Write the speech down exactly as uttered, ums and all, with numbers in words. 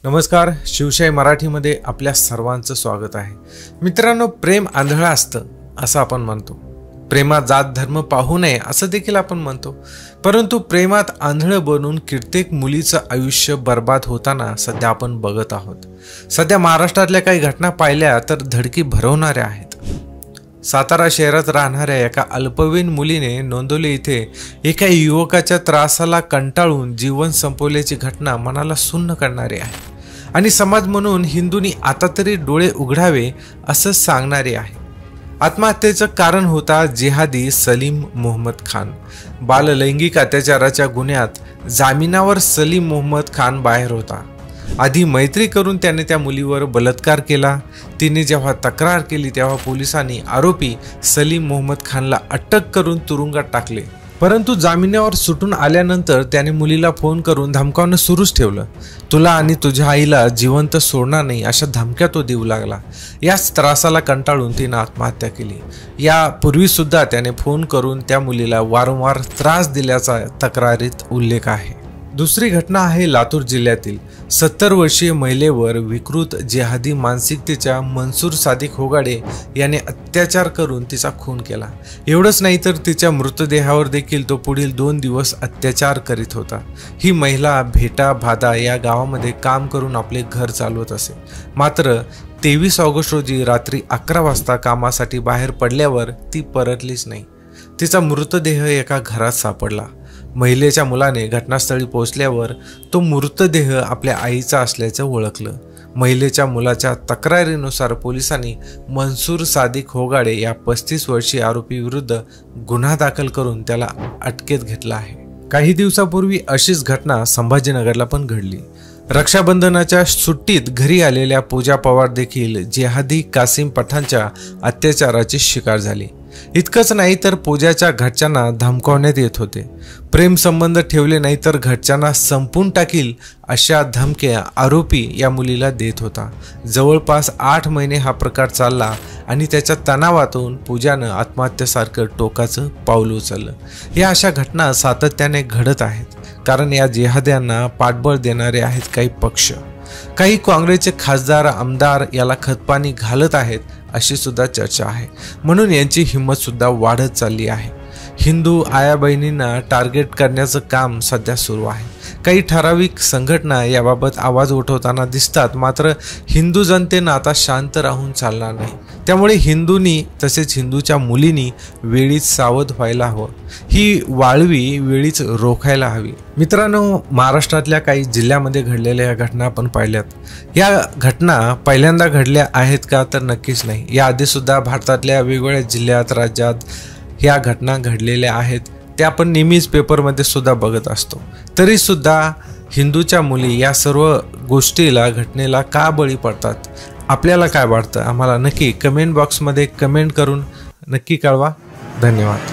नमस्कार, शिवशाही मराठीमध्ये आपल्या सर्वांचं स्वागत आहे। मित्रांनो, प्रेम आंधळं असतं असं आपण म्हणतो। प्रेमात जात धर्म पाहू नये असं देखील आपण म्हणतो। परंतु प्रेमात आंधळं बनून कित्येक मुलीचं आयुष्य बर्बाद होताना सध्या आपण बघत आहोत। सध्या महाराष्ट्रातल्या काही घटना पाहिल्या तर धडकी भरवणाऱ्या आहेत। सातारा शहरात राहणाऱ्या एका अल्पवयीन मुलीने नोंदवली इथे एका युवकाच्या त्रासाला कंटाळून जीवन संपवल्याची घटना मनाला सुन्न करणारी आहे आणि समाज म्हणून हिंदूंनी आता तरी डोळे उघडावे असं सांगणारे आहे। आत्महत्येचं कारण होता जिहादी सलीम मोहम्मद खान। बाललैंगिक अत्याचाराच्या गुन्ह्यात जामिनावर सलीम मोहम्मद खान बाहेर होता। आधी मैत्री करून त्याने त्या मुलीवर बलात्कार केला। तिने जेव्हा तक्रार केली तेव्हा पोलिसांनी आरोपी सलीम मोहम्मद खानला अटक करून तुरुंगात टाकले। परंतु जामिनावर सुटून आल्यानंतर त्याने मुलीला फोन करून धमकावणं सुरूच ठेवलं। तुला आणि तुझ्या आईला जिवंत सोडणार नाही अशा धमक्या तो देऊ लागला। याच त्रासाला कंटाळून तिने आत्महत्या केली। यापूर्वी सुद्धा त्याने फोन करून त्या मुलीला वारंवार त्रास दिल्याचा तक्रारीत उल्लेख आहे। दुसरी घटना आहे लातूर जिल्ह्यातील। सत्तर वर्षीय महिलेवर विकृत जिहादी मानसिकतेच्या मनसूर सादिक होगाडे याने अत्याचार करून तिचा खून केला। एवढंच नाही तर तिच्या मृतदेहावर देखील तो पुढील दोन दिवस अत्याचार करीत होता। ही महिला भेटा भादा या गावामध्ये काम करून आपले घर चालवत असे। मात्र तेवीस ऑगस्ट रोजी रात्री अकरा वाजता कामासाठी बाहेर पडल्यावर ती परतलीच नाही। तिचा मृतदेह एका घरात सापडला। महिलेच्या मुलाने घटनास्थळी पोहोचल्यावर तो मृतदेह आपल्या आईचा असल्याचं ओळखलं। महिलेच्या मुलाच्या तक्रारीनुसार पोलिसांनी मनसूर सादिक होगाडे या पस्तीस वर्षीय आरोपी विरुद्ध गुन्हा दाखल करून त्याला अटकेत घेतला आहे। काही दिवसापूर्वी अशीच घटना संभाजीनगरला पण घडली। रक्षाबंधनाच्या सुट्टीत घरी आलेल्या पूजा पवार देखील जिहादी कासिम पठाणच्या अत्याचाराची शिकार झाली। इतकंच नाही तर पूजाच्या घरच्यांना धमकावण्यात येत होते। प्रेम संबंध ठेवले नाही तर घरच्यांना संपून टाकील अशा धमक्या आरोपी या मुलीला देत होता। जवळपास आठ महिने हा प्रकार चालला आणि त्याच्या तणावातून पूजानं आत्महत्येसारखं टोकाचं पाऊल उचललं। या अशा घटना सातत्याने घडत आहेत, कारण या जिहाद्यांना पाठबळ देणारे आहेत काही पक्ष। काही काँग्रेसचे खासदार आमदार याला खतपाणी घालत आहेत अशी सुद्धा चर्चा आहे। म्हणून यांची हिंमत सुद्धा वाढत चालली आहे। हिंदू आया बहिणींना टार्गेट करण्याचं काम सध्या सुरू आहे। काही ठराविक संघटना याबाबत आवाज उठवताना दिसतात, मात्र हिंदू जनतेनं आता शांत राहून चालणार नाही। त्यामुळे हिंदूंनी तसेच हिंदूच्या मुलींनी वेळीच सावध व्हायला हवं। ही वाळवी वेळीच रोखायला हवी। मित्रांनो, महाराष्ट्रातल्या काही जिल्ह्यामध्ये घडलेल्या या घटना आपण पाहिल्यात। या घटना पहिल्यांदा घडल्या आहेत का तर नक्कीच नाही। याआधी सुद्धा भारतातल्या वेगवेगळ्या जिल्ह्यात राज्यात ह्या घटना घडलेल्या आहेत। त्या आपण नेहमीच पेपरमध्ये सुद्धा बघत असतो। तरी सुद्धा हिंदूच्या मुली या सर्व गोष्टीला घटनेला का बळी पडतात? आपल्याला काय वाटतं? आम्हाला नक्की कमेंट बॉक्समध्ये कमेंट करून नक्की कळवा। धन्यवाद।